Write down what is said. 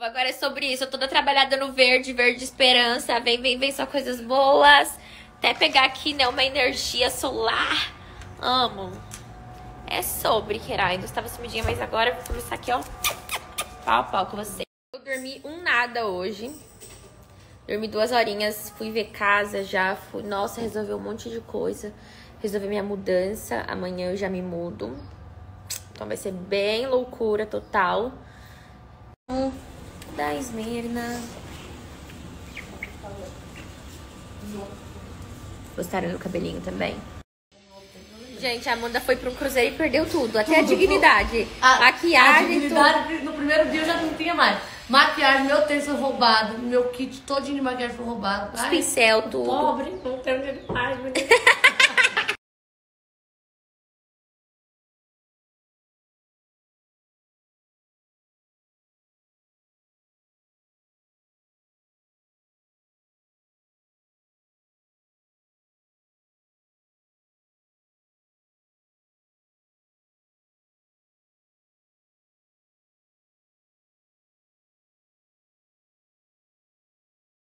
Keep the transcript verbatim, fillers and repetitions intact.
Agora é sobre isso. Eu toda trabalhada no verde, verde esperança. Vem, vem, vem, só coisas boas. Até pegar aqui, né, uma energia solar. Amo. É sobre, Querá. Ainda estava sumidinha, mas agora eu vou começar aqui, ó. Pau a pau com você. Eu dormi um nada hoje. Dormi duas horinhas. Fui ver casa já. Fui... Nossa, resolvi um monte de coisa. Resolvi minha mudança. Amanhã eu já me mudo. Então vai ser bem loucura total. Da Esmirna. Gostaram do cabelinho também? Gente, a Amanda foi pra um cruzeiro e perdeu tudo. Até tudo, a dignidade. A, maquiagem, a dignidade, tudo. No primeiro dia eu já não tinha mais. Maquiagem, meu tênis foi roubado. Meu kit todinho de maquiagem foi roubado. Os pincel, tudo. Pobre, não tem onde mais.